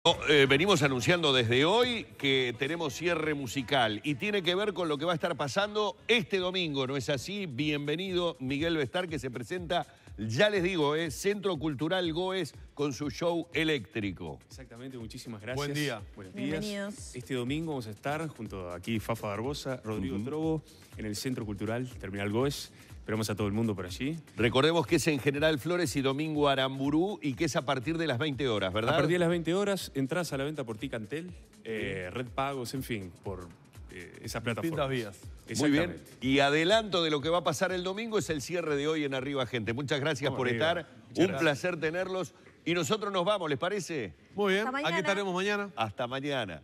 Venimos anunciando desde hoy que tenemos cierre musical y tiene que ver con lo que va a estar pasando este domingo, ¿no es así? Bienvenido Miguel Bestar, que se presenta, ya les digo, Centro Cultural Goes con su show eléctrico. Exactamente, muchísimas gracias. Buen día. Buenos días. Bienvenidos. Este domingo vamos a estar junto a aquí Fafa Barbosa, Rodrigo Trobo, en el Centro Cultural Terminal Goes. Esperamos a todo el mundo por allí. Recordemos que es en General Flores y Domingo Aramburú y que es a partir de las 20 horas, ¿verdad? A partir de las 20 horas, entradas a la venta por Ticantel, Red Pagos, en fin, por esa plataforma. Distintas vías. Muy bien. Y adelanto de lo que va a pasar el domingo es el cierre de hoy en Arriba Gente. Muchas gracias Vamos por arriba. estar. Muchas Un placer tenerlos. Y nosotros nos vamos, ¿les parece? Muy bien, Hasta mañana. aquí estaremos mañana. Hasta mañana.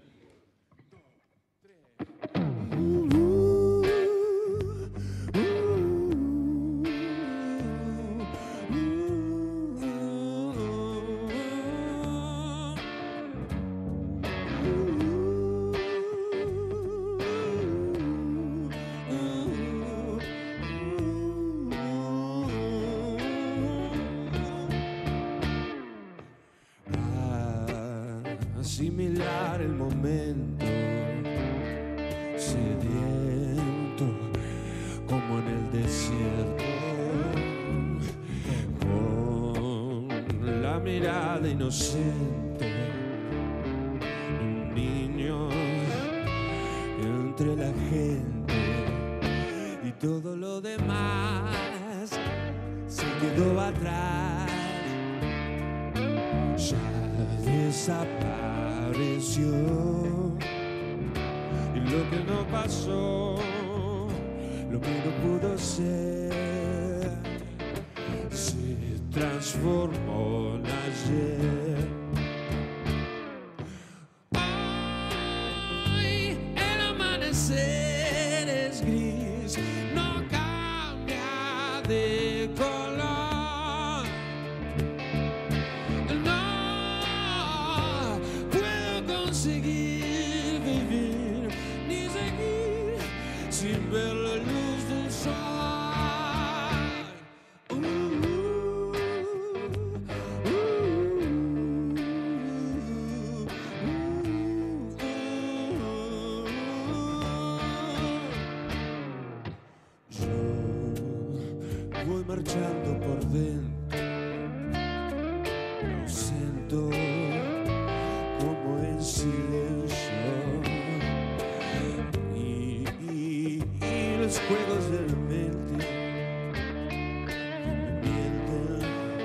Asimilar el momento, sediento como en el desierto, con la mirada inocente, un niño entre la gente y todo lo demás se quedó atrás. Ya desapareció y lo que no pasó, lo que no pudo ser, se transformó en ayer. Hoy el amanecer es gris, no cambia de color. Seguir vivir ni seguir sin ver la luz del sol. Yo voy marchando por dentro, lo siento como en silencio y los juegos de la mente me mienten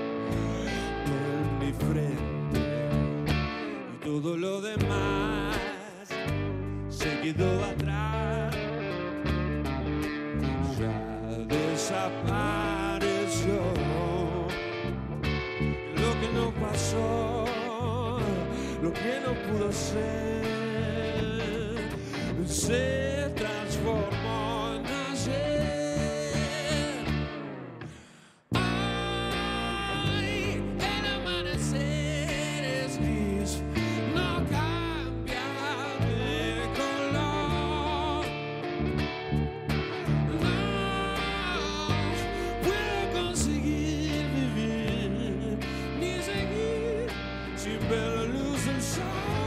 en mi frente y todo lo demás se quedó atrás, ya desapareció lo que no pasó, lo que no pudo ser, se transformó en ayer. Ay, el amanecer es gris, no cambia de color. No puedo conseguir vivir ni seguir sin ver la luz del sol.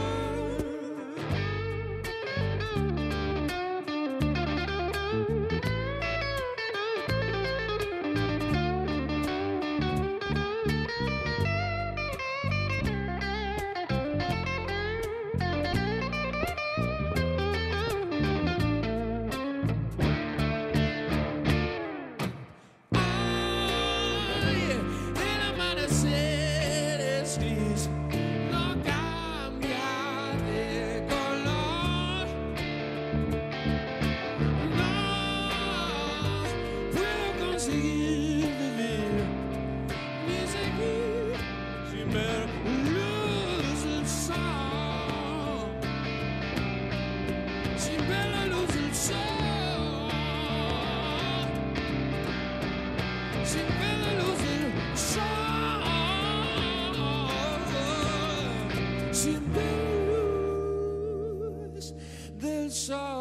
Ay, el amanecer es gris, no cambia de color. No puedo conseguir vivir ni seguir sin ver la luz del sol, sin ver la luz del sol, sin ver la luz del sol, sin ver la luz del sol.